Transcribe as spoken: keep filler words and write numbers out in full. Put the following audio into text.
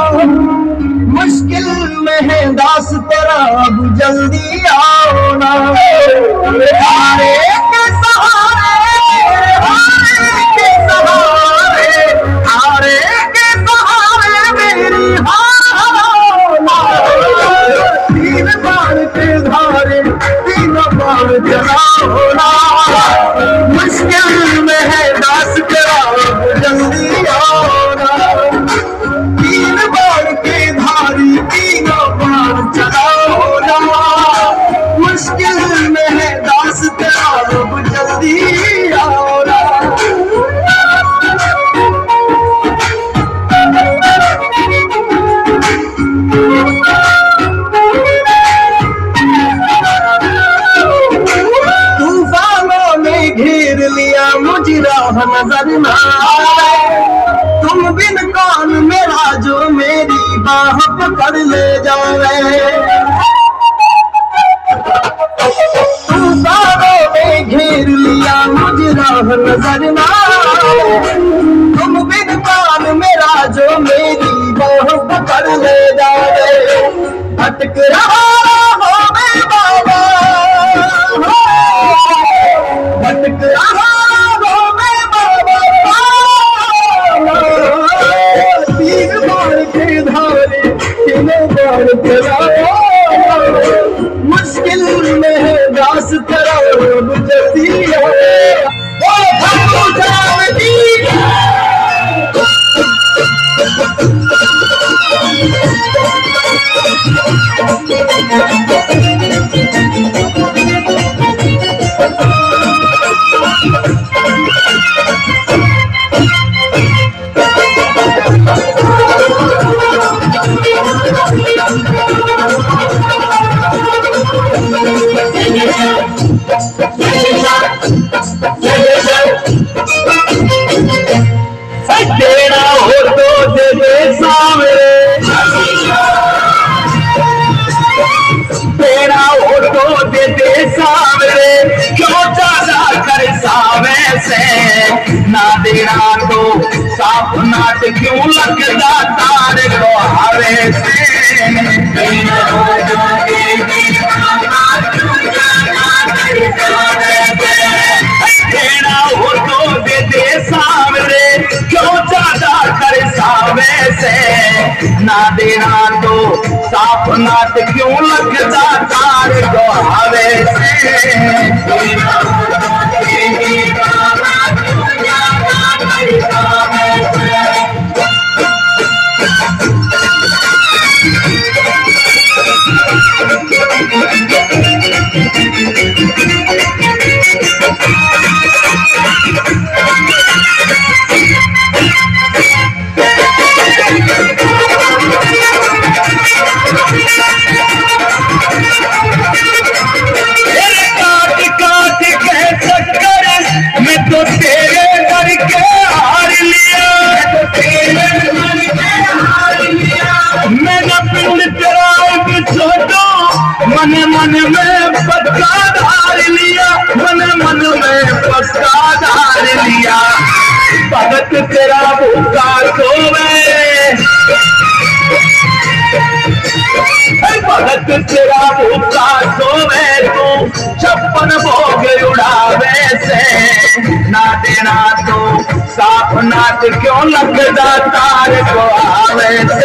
मुश्किल में है दास तेरा, अब जल्दी आओ ना। हारे के सहारे, हारे के सहारे, हारे के सहारे मेरी हार ना। तीन बार के धारे तीनों बार चलाओ ना। मुश्किल में है दास तेरा, अब जल्दी आओ ना। तीन बार के धारी तीनों बार चलाओ ना। मुश्किल में है दास तेरा, अब जल्दी आओ ना। तूफानों ने घेर लिया मुझे, राह नजर ना आए। तुम बिन कौन मेरा जो मेरी बाह पकड़ ले जावे। तूफानों ने घेर लिया मुझे, राह नजर ना आए। तुम बिन कौन मेरा जो मेरी बाह पकड़ ले जावे। भटक रहा हो मैं बाबा, भटक रहा हो मैं बाबा। तीन बार के धारे तीनों बार चलाओ। मुश्किल में है दास तेरा, अब जल्दी आओ। तेरा हो तो दे दे सामने, तेरा हो तो दे दे सामने। क्यों ज्यादा कर सावे से, ना देना तो साफ नाट क्यों लगता तार को हवे से। तेरा हो तो दे दे सामने, क्यों ज्यादा कर सावे से। ना देना तो साफ नाट क्यों लगता तार को हवे से। मन मन में पक्का धार लिया, मन मन में पक्का धार लिया। भगत तेरा भूखा सोवे, भगत तेरा भूखा सोवे। तू छप्पन भोग उड़ावे से, ना देना तो साफ नाट क्यों लगता तार को आवे से।